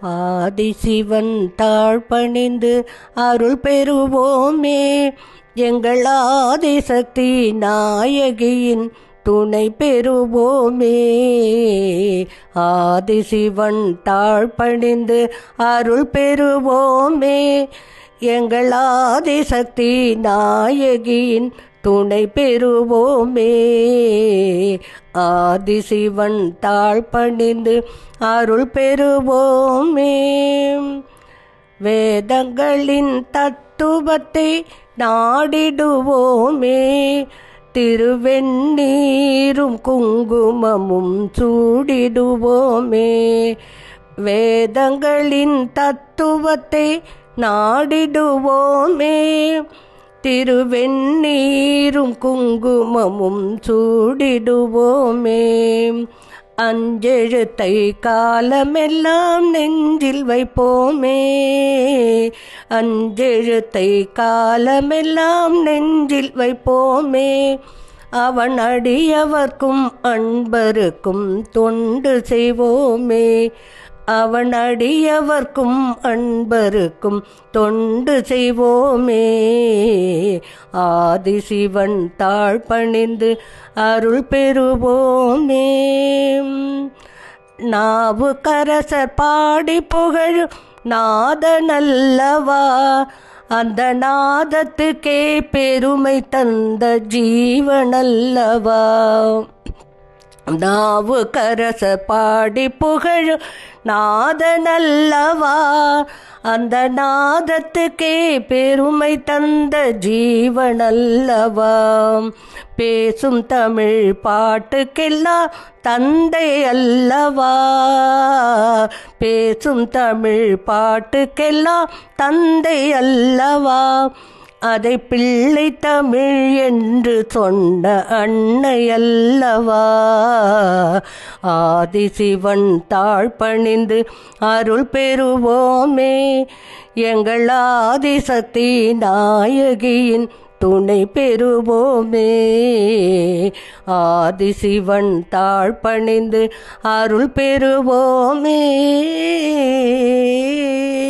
ஆதிசிவன் தாழ்பணிந்து அருள் பெறுவோமே. எங்கள் ஆதிசக்தி நாயகியின் துணை பெறுவோமே. ஆதிசிவன் தாழ்பணிந்து அருள் பெறுவோமே. எங்கள் ஆதிசக்தி நாயகியின் துணை பெறுவோமே. ஆதிசிவன் தாழ்பணிந்து அருள் பெறுவோமே. வேதங்களின் தத்துவத்தை நாடிடுவோமே. திருவெண்ணீரும் குங்குமமும் சூடிடுவோமே. வேதங்களின் தத்துவத்தை நாடிடுவோமே. திருவெண்ணீரும் குங்குமமும் சூடிடுவோமே. அஞ்செழுத்தை காலமெல்லாம் நெஞ்சில் வைப்போமே. அஞ்செழுத்தை காலமெல்லாம் நெஞ்சில் வைப்போமே. அவன் அடியவர்க்கும் அன்பருக்கும் தொண்டு செய்வோமே. அவன் அடியவர்க்கும் அன்பருக்கும் தொண்டு செய்வோமே. ஆதிசிவன் தாழ்பணிந்து அருள் பெறுவோமே. நாவுக்கரசர் பாடி புகழும் நாதனல்லவா, அந்த நாதத்துக்கே பெருமை தந்த ஜீவனல்லவா. நாவுக்கரசர் பாடி புகழும் நாதனல்லவா, அந்த நாதத்துக்கே பெருமை தந்த ஜீவனல்லவா. பேசும் தமிழ் பாட்டுக்கெல்லாம் தந்தை அல்லவா. பேசும் தமிழ் பாட்டுக்கெல்லாம் தந்தை அல்லவா. அதை பிள்ளை தமிழ் என்று சொன்ன அன்னை அல்லவா. ஆதிசிவன் தாழ்பணிந்து அருள் பெறுவோமே. எங்கள் ஆதிசக்தி நாயகியின் துணை பெறுவோமே. ஆதிசிவன் தாழ்பணிந்து அருள் பெறுவோமே.